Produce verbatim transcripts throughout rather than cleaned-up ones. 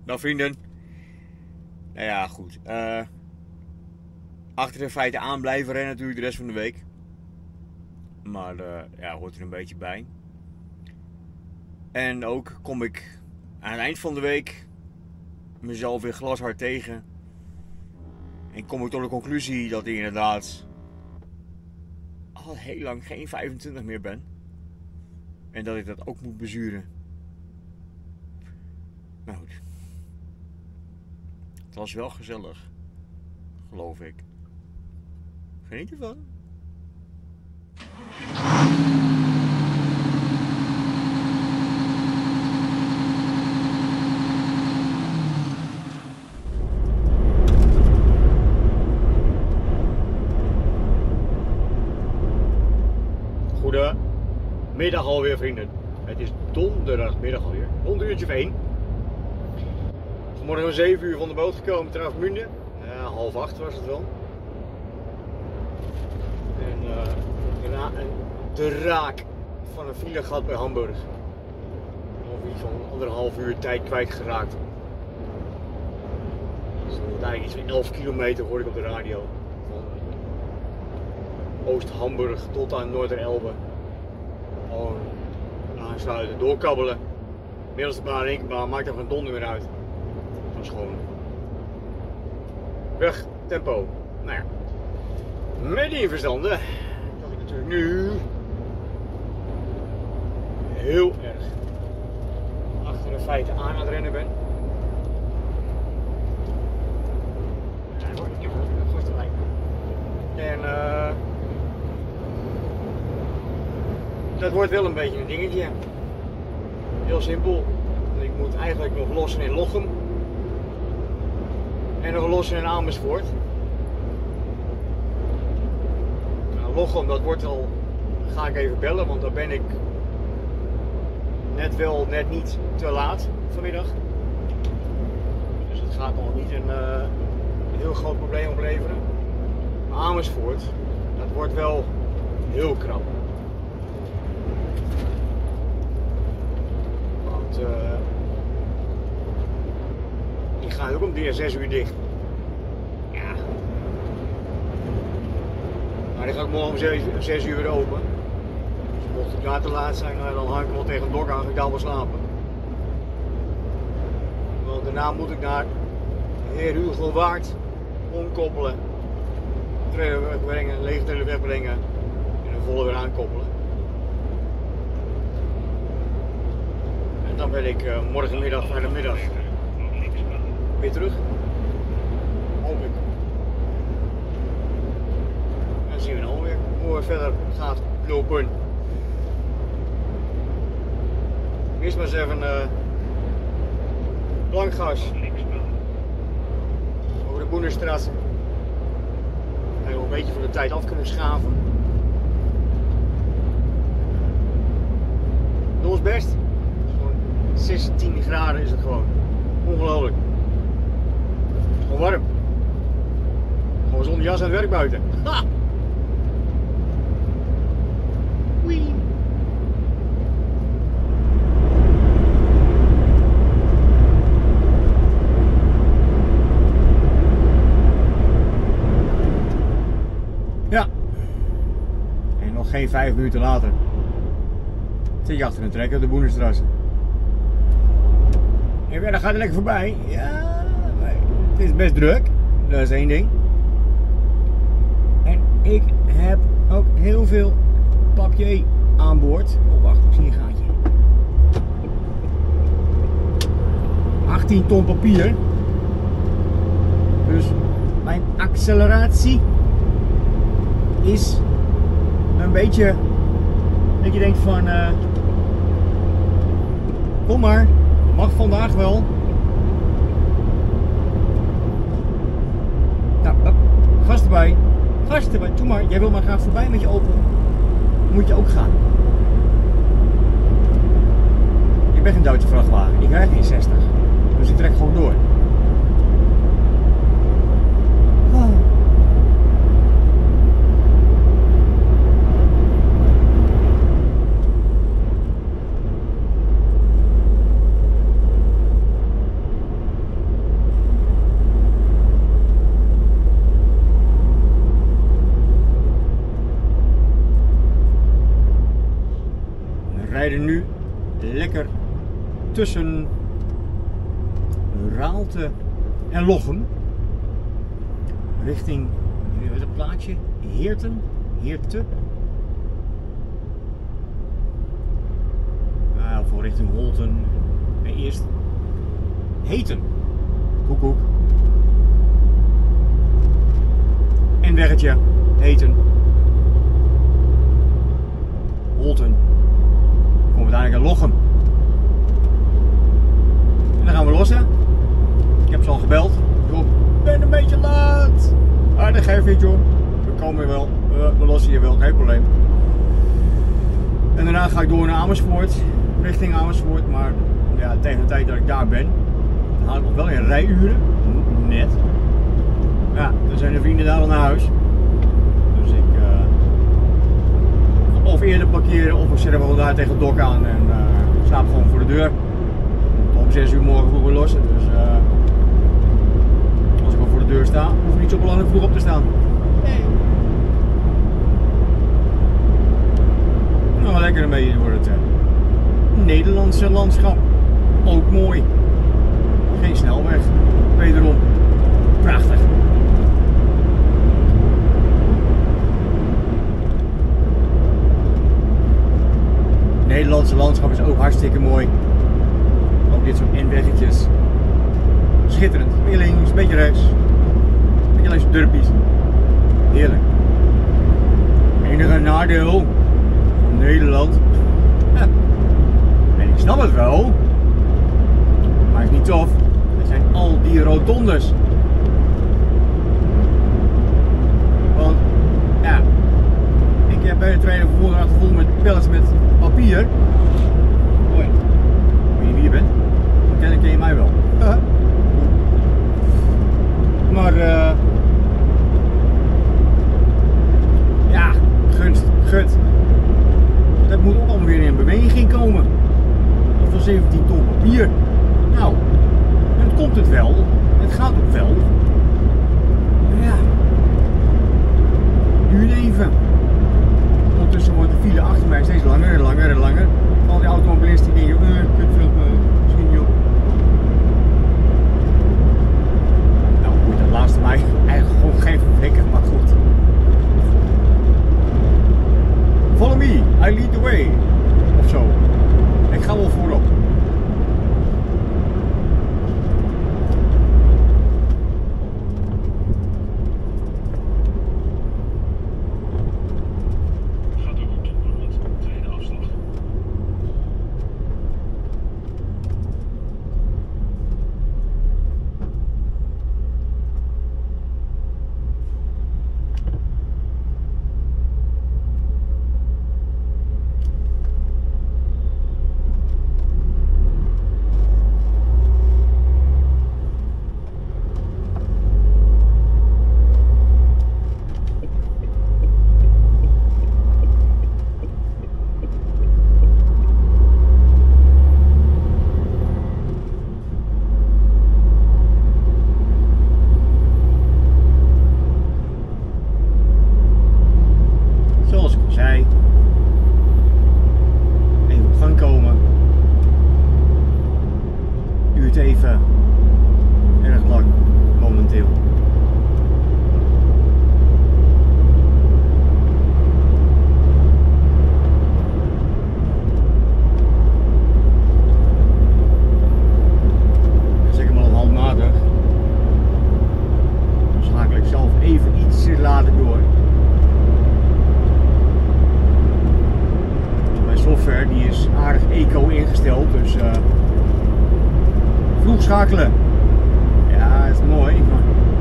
Nou vrienden. Nou ja, goed. Uh, achter de feiten aan blijven rennen natuurlijk de rest van de week. Maar uh, ja, hoort er een beetje bij. En ook kom ik aan het eind van de week mezelf weer glashard tegen. En kom ik tot de conclusie dat ik inderdaad al heel lang geen vijfentwintig meer ben. En dat ik dat ook moet bezuren. Nou goed. Het was wel gezellig. Geloof ik. Geniet ervan. Goedemiddag alweer vrienden. Het is donderdagmiddag alweer. Rond een uurtje of één. Vanmorgen om zeven uur van de boot gekomen ter Afmunde. Uh, half acht was het wel. En uh, de raak van een file gat bij Hamburg. Of iets van anderhalf uur tijd kwijtgeraakt. Dus dat eigenlijk iets van elf kilometer hoorde ik op de radio. Van Oost-Hamburg tot aan Noorderelbe. Gewoon aansluiten, doorkabbelen. Middelste baan, linkerbaan, maakt er van donder meer uit. Dat was gewoon weg, tempo. Nou ja, met die verstanden dat ik natuurlijk nu heel erg achter de feiten aan aan het rennen ben. En uh, dat wordt wel een beetje een dingetje. Heel simpel. Ik moet eigenlijk nog lossen in Lochem. En nog lossen in Amersfoort. Nou, Lochem, dat wordt al. Ga ik even bellen, want dan ben ik net wel, net niet te laat vanmiddag. Dus het gaat nog niet een, uh, een heel groot probleem opleveren. Amersfoort, dat wordt wel heel krap. Want uh, die gaat ook om zes uur dicht. Ja. Maar die gaat morgen om zes uur weer open. Dus mocht ik daar te laat zijn, dan hang ik wel tegen een dok aan, ga ik daar wel slapen. Want daarna moet ik naar Heer Hugelwaard omkoppelen. Trailer wegbrengen, lege trailer wegbrengen en een volle weer aankoppelen. En dan ben ik uh, morgenmiddag, vrijdagmiddag weer terug. Hoop ik. En dan zien we dan weer hoe het verder gaat lopen. Eerst maar eens even uh, plankgas over de Boenerstraat. En een beetje van de tijd af kunnen schaven. Dat is best. zestien graden is het gewoon. Ongelooflijk. Het is gewoon warm. Gewoon zonder jas aan het werk buiten. Ha! Wee. Ja. En nog geen vijf minuten later zit je achter een trekker op de Boenerstraat. En ja, dan gaat het lekker voorbij. Ja, het is best druk. Dat is één ding. En ik heb ook heel veel papier aan boord. Oh wacht, ik zie een gaatje. achttien ton papier. Dus mijn acceleratie is een beetje dat je denkt van uh, kom maar, mag vandaag wel. Nou, uh, gas erbij, gas erbij, doe maar, jij wil maar graag voorbij met je open, moet je ook gaan. Ik ben geen Duitse vrachtwagen, ik rijd geen zestig, dus ik trek gewoon door. Oh. tussen Raalte en Lochem. Richting, nu het plaatje, Heerten, Heerten. Nou, voor richting Holten. Nee, eerst Heten. Koek, koek. En weggetje, Heten. Holten. Dan komen we uiteindelijk aan Lochem. En dan gaan we lossen. Ik heb ze al gebeld. Joh, ik ben een beetje laat. Ah, dat geeft niet, joh. We komen wel. Uh, we lossen hier wel, geen probleem. En daarna ga ik door naar Amersfoort. Richting Amersfoort. Maar ja, tegen de tijd dat ik daar ben, dan haal ik nog wel in rijuren. Net. Ja, dan zijn de vrienden daar al naar huis. Dus ik uh, of eerder parkeren of ik zet hem wel daar tegen het dok aan en uh, slaap gewoon voor de deur. Om zes uur morgen vroeg weer lossen. Dus uh, als ik al voor de deur sta, hoef ik niet zo belangrijk vroeg op te staan. Nee. Nou, lekker een beetje door het uh, Nederlandse landschap. Ook mooi. Geen snelweg. Wederom. Prachtig. Het Nederlandse landschap is ook hartstikke mooi. Ook dit soort N-weggetjes. Schitterend. Een beetje links, een beetje rechts. Een beetje langs de durpies. Heerlijk. Enige nadeel van Nederland. Ja. En ik snap het wel. Maar het is niet tof. Het zijn al die rotondes. Want ja, ik heb bij de tweede vervoer gevoel met pallets met papier. Hoi. Weet je wie je bent? Dan ken je mij wel. Uh -huh. Maar uh, ja, gunst, gut. Dat moet ook allemaal weer in beweging komen. Dat van zeventien ton papier. Nou, en het komt het wel. Het gaat ook wel. Maar ja, duurt even. Ondertussen wordt de file achter mij steeds langer en langer en langer. Al die automobilisten die denken, uh, kutvlug, uh, misschien niet op. Nou, moet dat laatste mij eigenlijk gewoon geen verwekken, maar goed. Follow me, I lead the way. Of zo. Ik ga wel voorop. Even erg lang momenteel. Zeg maar al handmatig. Dan schakel ik zelf even iets later door. Mijn software die is aardig eco ingesteld, dus uh, vroeg schakelen. Ja, dat is mooi, maar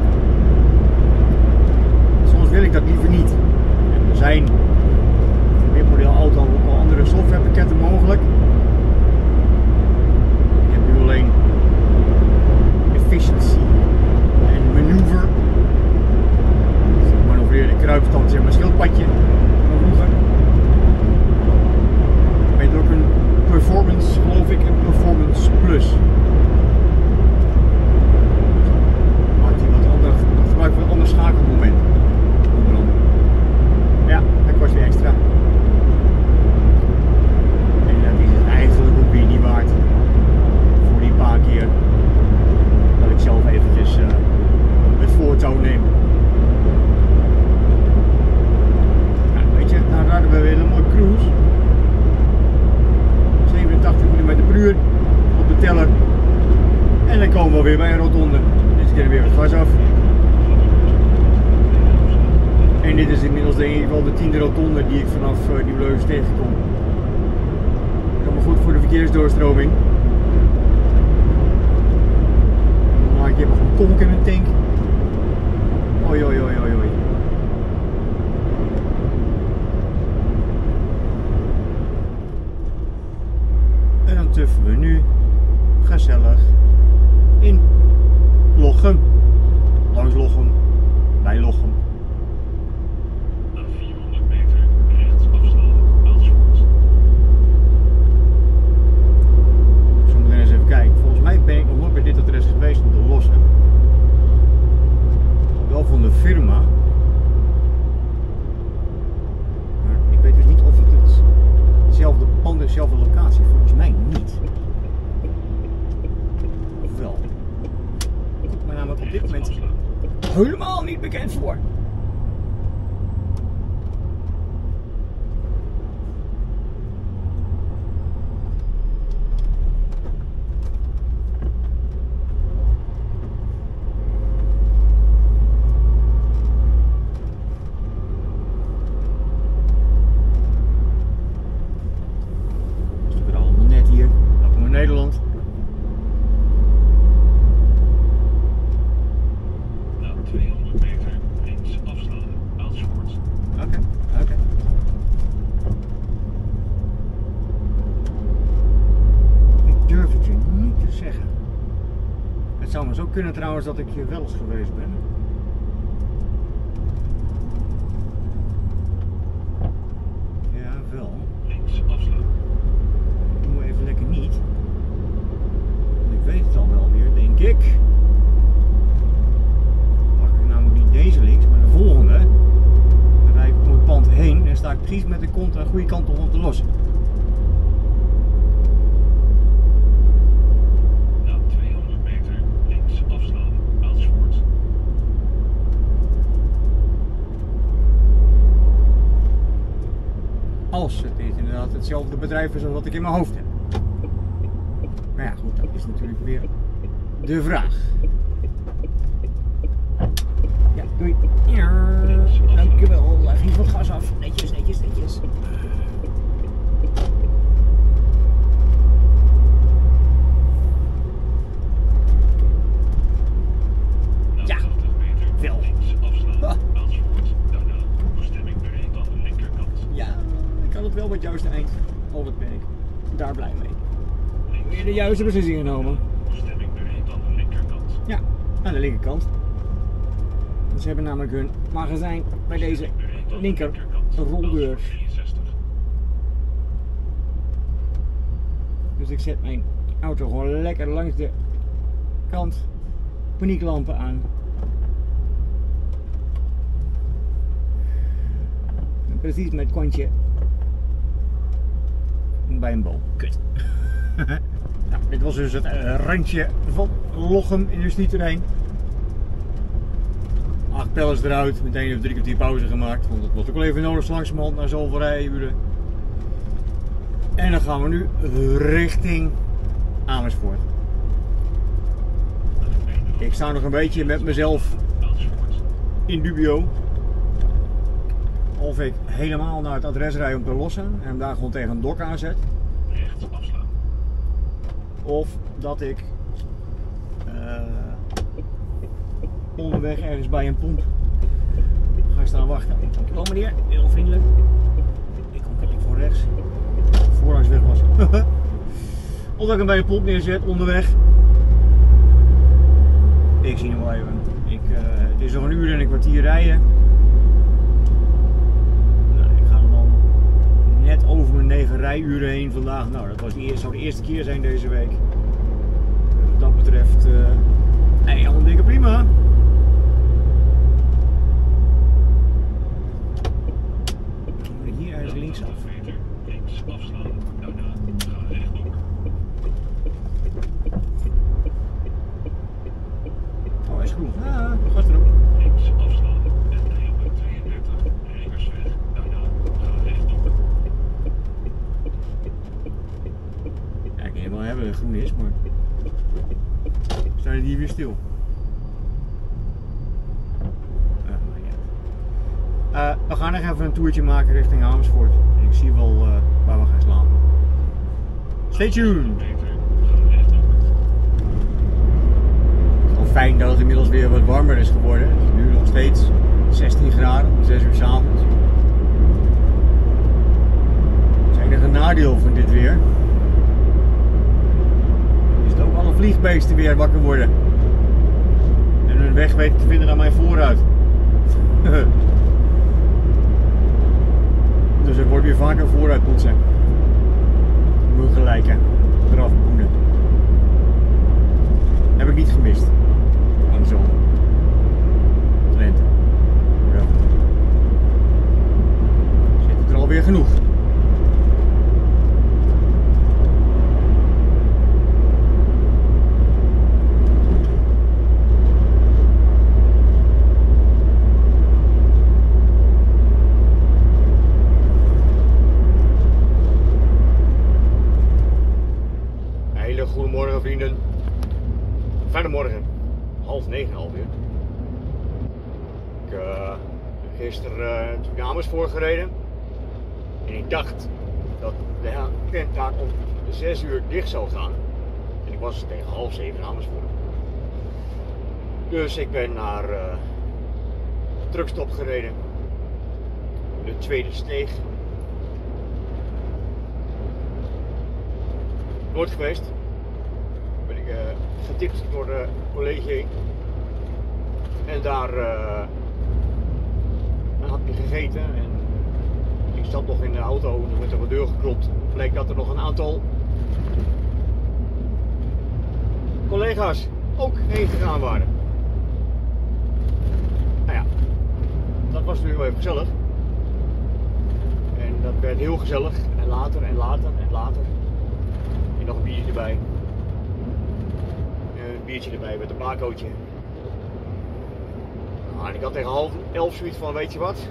soms wil ik dat liever niet. En er zijn voor dit model auto ook al andere softwarepakketten mogelijk. Ik heb nu alleen efficiency en maneuver. Dus ik manoeuvreer de kruipstand, zeg maar, schildpadje van vroeger. Weet ook een performance, geloof ik, een performance plus. Gebruik voor een ander schakelmoment. Ja, dat kost weer extra. En dat is het eigenlijk ook weer niet waard. komen we weer bij een rotonde. Deze keer weer het gas af. En dit is inmiddels denk ik wel de tiende rotonde die ik vanaf uh, Nieuw-Leuven tegenkom. Helemaal goed voor de verkeersdoorstroming. Maar ik heb nog een konk in een tank. Oi oi oi oi oi. En dan tuffen we nu gezellig in Lochem. Langs Lochem, bij Lochem. Na vierhonderd meter rechts afslaan, Amersfoort. Zo meteen eens even kijken. Volgens mij ben ik nog nooit bij dit adres geweest om te lossen. Wel van de firma. Maar ik weet dus niet of het hetzelfde pand is, dezelfde locatie. Volgens mij niet. Of wel? Komt mij namelijk op dit moment helemaal niet bekend voor. Nederland. Na tweehonderd meter links afslaan, Amersfoort. Oké, okay, oké. Okay. Ik durf het je niet te zeggen. Het zou maar zo kunnen trouwens dat ik hier wel eens geweest ben. Ja, wel. Links afslaan. Ik moet even lekker niet. Ik weet het al wel weer, denk ik. Pak ik namelijk niet deze links, maar de volgende. Dan rijd ik om het pand heen en sta ik precies met de kont aan de goede kant om te lossen. Na tweehonderd meter links afslaan, Amersfoort. Als het is inderdaad hetzelfde bedrijf is als wat ik in mijn hoofd heb. Maar ja, goed, dat is natuurlijk weer de vraag. Ja, doei. Ja, dankjewel. Hij ging van het gas af. Netjes, netjes, netjes. Ja, wel. Links afslaan, Amersfoort. Daarna bestemming bereikt aan de linkerkant. Ja, ik had het wel met het juiste eind. Al wat ben ik daar blij mee. Weer de juiste beslissing genomen. Bestemming bereikt aan de linkerkant. Ja, aan de linkerkant. Ze hebben namelijk hun magazijn bij deze linker roldeur. Dus ik zet mijn auto gewoon lekker langs de kant. Panieklampen aan. En precies met het kontje bij een boom. Kut. Nou, dit was dus het uh, randje van Lochem industrieterrein. Acht pellets eruit, meteen even drie kwartier pauze gemaakt, want dat was ook wel even nodig langzamerhand na zoveel rijuren. En dan gaan we nu richting Amersfoort. Ik sta nog een beetje met mezelf in dubio. Of ik helemaal naar het adres rijd om te lossen en hem daar gewoon tegen een dok aanzet. Rechts afslaan. Of dat ik uh, onderweg ergens bij een pomp ga staan wachten. Dankjewel meneer, heel vriendelijk. Ik kom kijk voor rechts. Voorlangs weg was. Of dat ik hem bij een pomp neerzet onderweg. Ik zie hem wel even. Ik, uh, het is nog een uur en een kwartier rijden. Nou, ik ga er dan net over mijn negen rijuren heen vandaag. Nou, dat was die, zou de eerste keer zijn deze week. Dus wat dat betreft, uh, nee, allemaal dikke prima. Dan moet ik hier ergens linksaf. Links afslaan, daarna ga rechtdoor. Oh, hij is groen. Ah, gas erop. Links afslaan en driehonderdtweeëndertig Rijkersweg, daarna ga rechtdoor. Ja, ik kan je wel hebben dat het groen is, maar... Sta zijn die weer stil. Uh, maar ja. uh, we gaan nog even een toertje maken richting Amersfoort. En ik zie wel uh, waar we gaan slapen. Stay tuned! Wel fijn dat het inmiddels weer wat warmer is geworden. Het is nu nog steeds zestien graden, zes uur 's avonds. Het is enige nadeel van dit weer. Is dat ook alle vliegbeesten weer wakker worden. En hun weg weten te vinden naar mijn vooruit. Dus het wordt weer vaker vooruit poetsen. Moet gelijken. Eraf boenen. Heb ik niet gemist. Aan de zomer. Lente. Ja. Zit het er alweer genoeg. Goedemorgen vrienden. Fijne morgen. Half negen alweer. Ik uh, heb gisteren uh, naar Amersfoort gereden. En ik dacht dat de tent daar om zes uur dicht zou gaan. En ik was tegen half zeven in Amersfoort. Dus ik ben naar uh, de truckstop gereden. De tweede steeg. Nooit geweest. Ben ik uh, getipt door een collega heen. En daar uh, een hapje gegeten. En ik zat nog in de auto, er werd op de deur geklopt. Bleek dat er nog een aantal collega's ook heen gegaan waren. Nou ja, dat was nu wel even gezellig. En dat werd heel gezellig. En later en later en later. En nog een biertje erbij. Een biertje erbij met een barcootje. Nou, en ik had tegen half elf zoiets van, weet je wat?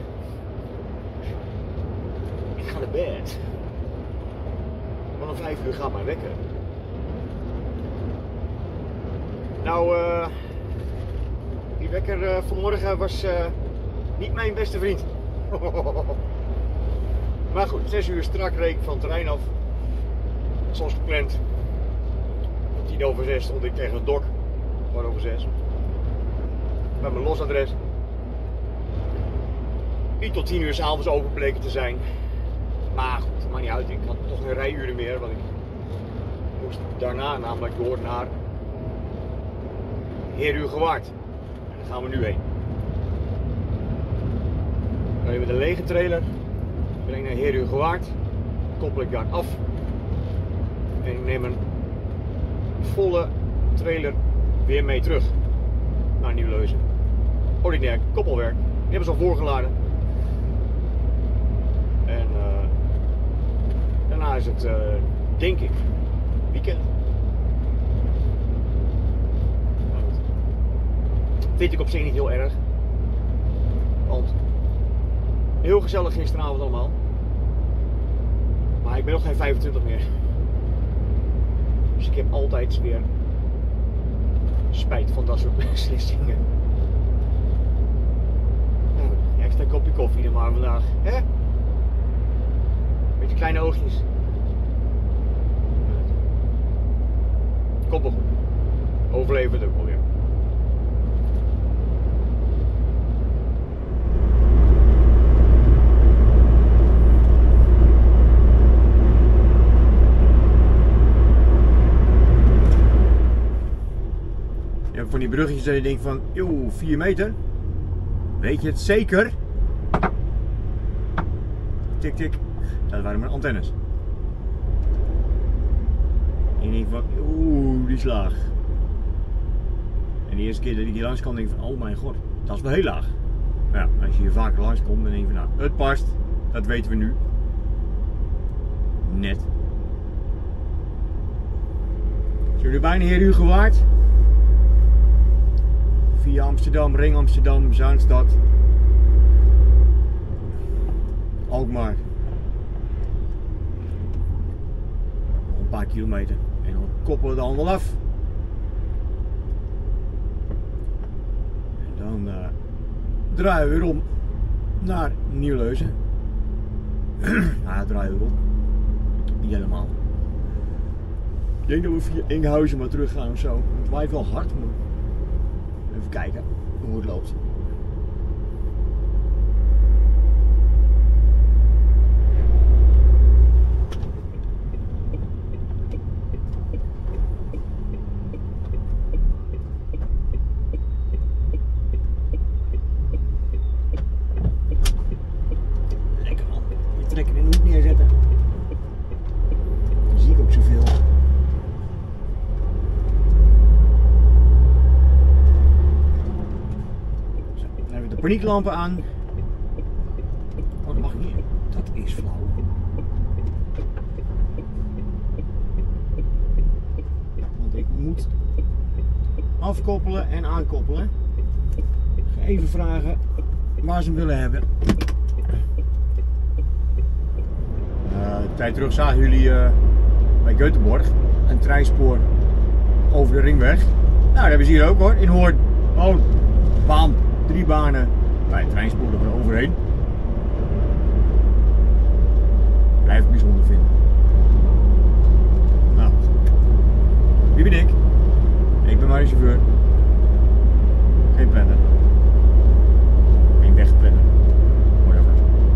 Ik ga naar bed. Want om vijf uur gaat mijn wekker. Nou, uh, die wekker uh, vanmorgen was uh, niet mijn beste vriend. Maar goed, zes uur strak reek van het terrein af. Zoals gepland. Om tien over zes stond ik tegen het dok. Kwart over zes. Bij mijn losadres. Die tot tien uur 's avonds open bleken te zijn. Maar goed, het maakt niet uit. Ik had toch geen rijuren meer. Want ik moest daarna namelijk door naar Heerhugowaard. En daar gaan we nu heen. Dan ben je met een lege trailer. Ben ik naar Heerhugowaard. Koppel ik daar af. En ik neem een volle trailer weer mee terug naar Nieuw-Leuzen. Ordinair koppelwerk. Die hebben ze al voorgeladen. En uh, daarna is het, uh, denk ik, weekend. Nou, vind ik op zich niet heel erg. Want heel gezellig gisteravond allemaal. Maar ik ben nog geen vijfentwintig meer. Dus ik heb altijd weer spijt van dat soort beslissingen. Nou, ja, extra kopje koffie dan maar vandaag. Hè? Beetje kleine oogjes. Komt wel goed. Overleven het ook wel weer. Van die bruggetjes dat je denkt van, joh, vier meter. Weet je het zeker? Tik tik. Dat waren maar antennes. En je denkt van, oeh, die is laag. En de eerste keer dat ik hier langs kwam, denk ik van, oh mijn god, dat is wel heel laag. Maar ja, als je hier vaker langs komt, dan denk je van, nou, het past. Dat weten we nu. Net. Zijn we bijna Heerhugowaard? Via Amsterdam, Ring Amsterdam, Zaanstad, Alkmaar. Nog een paar kilometer en dan koppelen we de handel af. draaien we weer om naar Nieuwleuzen. Ja, draaien we weer om. Niet helemaal. Ik denk dat we via Enkhuizen maar terug gaan of zo. Het waait wel hard, maar even kijken hoe het loopt. Lekker man, je trekker in de hoek neerzetten. Dan zie ik ook zoveel. Panieklampen aan. Oh, dat mag niet. Dat is flauw. Want ik moet afkoppelen en aankoppelen. Ik ga even vragen waar ze hem willen hebben. Uh, een tijd terug zagen jullie uh, bij Göteborg een treinspoor over de ringweg. Nou, dat hebben ze hier ook hoor, in Hoorn. Oh, baan. Drie banen bij het treinspoor er overheen. Blijf ik bijzonder vinden. Nou, wie ben ik? Ik ben maar een chauffeur. Geen planner. Geen wegplanner. Whatever.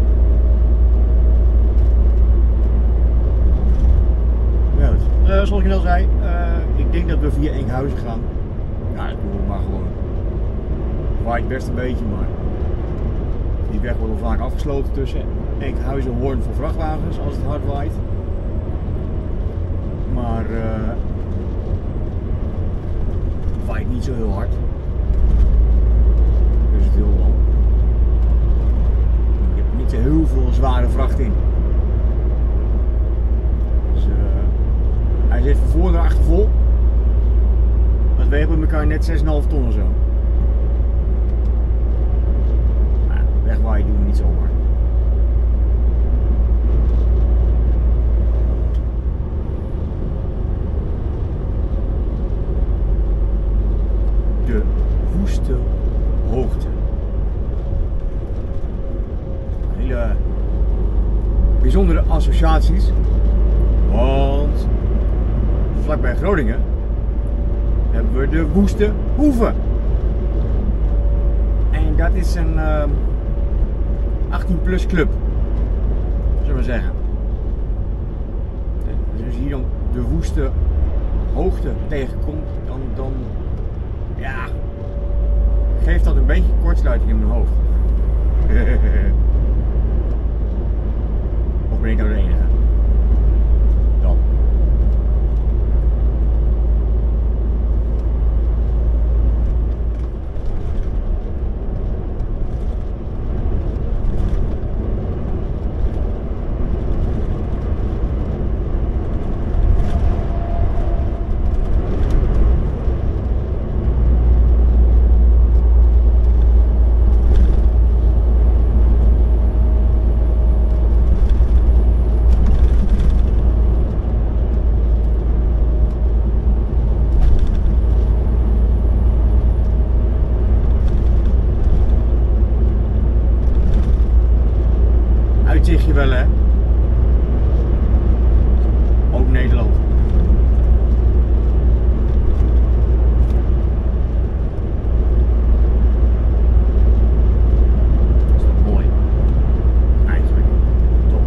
Ja, dus, uh, zoals ik net al zei, uh, ik denk dat we via Enkhuizen gaan. Ja, dat doen we maar gewoon. Waait best een beetje, maar die weg wordt wel vaak afgesloten tussen Enkhuizen en Hoorn voor vrachtwagens als het hard waait. Maar uh, het waait niet zo heel hard. Dus het heel wel. Je hebt niet zo heel veel zware vracht in. Dus uh, hij zit van voor naar achter vol. Dat weegt met elkaar net zes komma vijf ton of zo. Wegwaaien doen we niet zomaar. De woeste hoogte. Hele bijzondere associaties. Want vlakbij Groningen hebben we de Woeste Hoeve. En dat is een uh, achttien plus club, zullen we zeggen. Dus als je hier dan de woeste hoogte tegenkomt, dan, dan ja, geeft dat een beetje kortsluiting in mijn hoofd. Of ben ik nou de enige? Dan. Uitzichtje wel hè. Ook Nederland. Dat is toch mooi. Eigenlijk. Toch.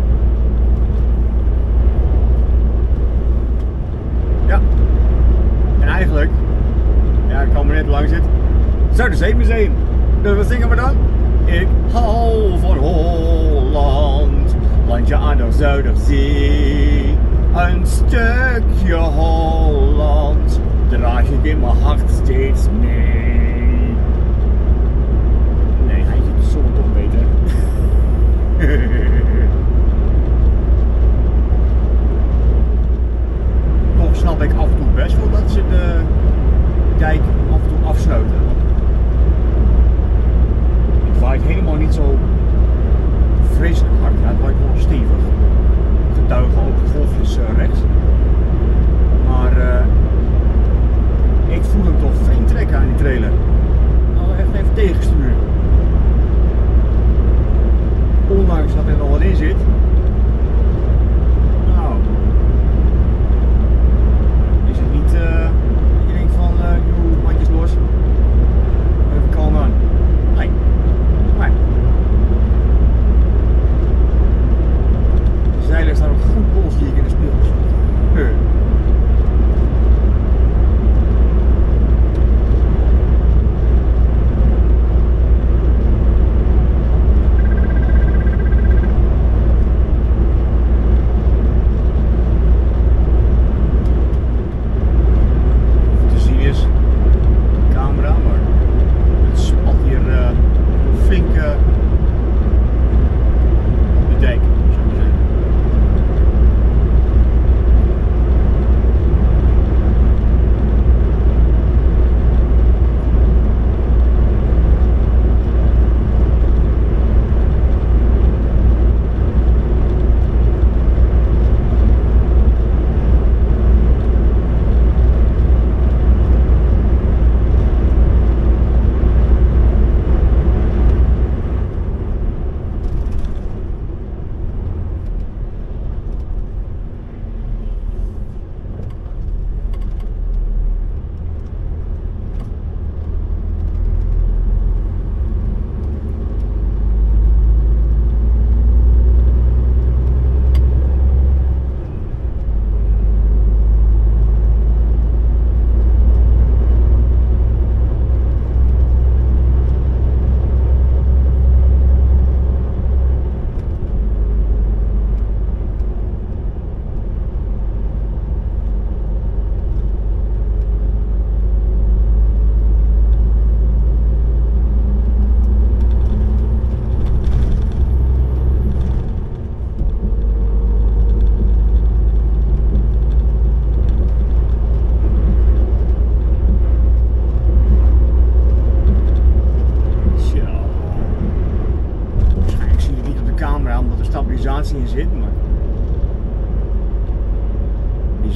Ja. En eigenlijk. Ja, ik kan me net langs zitten. Zuiderzeemuseum. Dus wat zingen we dan? Ik hou van Holland, landje aan de Zuiderzee. Een stukje Holland draag ik in mijn hart steeds mee. Nee, hij zit zo toch beter. Toch snap ik af en toe best wel dat ze de dijk af en toe afsluiten. Het waait helemaal niet zo vreselijk hard, ja, het waait wel stevig. Getuigen ook de golfjes uh, rechts. Maar uh, ik voel hem toch vreemd trekken aan die trailer. Nou, echt even tegensturen.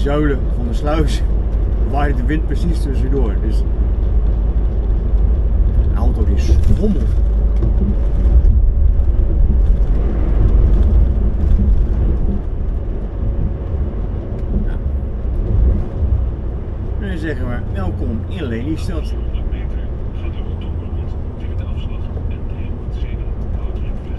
zolen van de sluis waaide de wind precies tussendoor. Dus de auto die schommelt. Nou. En dan zeggen we welkom in Lelystad. honderd meter. Ga door het donker rond. Tegen de afslag. En driehonderdzeven. Houtrijkweg.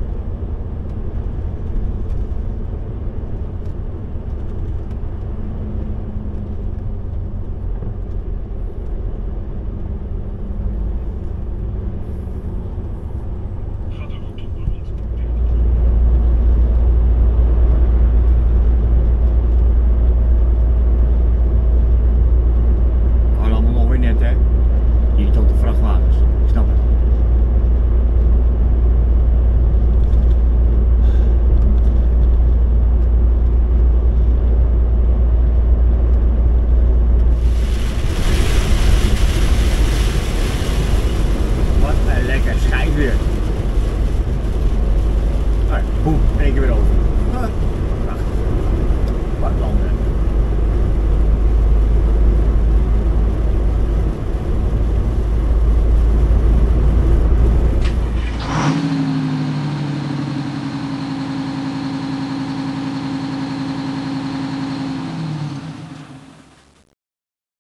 Ga door het donker rond. Tegen de Kan allemaal nog weer net, hè? Niet op de vrachtwagens. Ik snap het. Wat een lekker schijnweer. Nou, boem, één keer weer over. Ah.